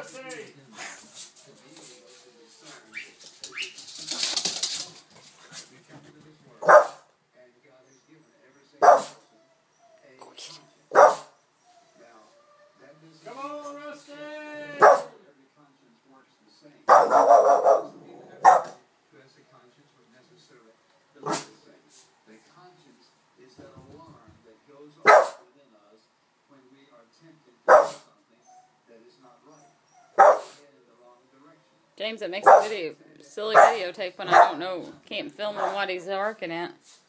Rusty! Come on, Rusty! Every conscience works the same. Because the conscience would necessarily believe the same. The conscience is that alarm that goes off within us when we are tempted to do something that is not right. Head in the wrong direction. James, it makes a silly videotape when I don't know, can't film him what he's working at.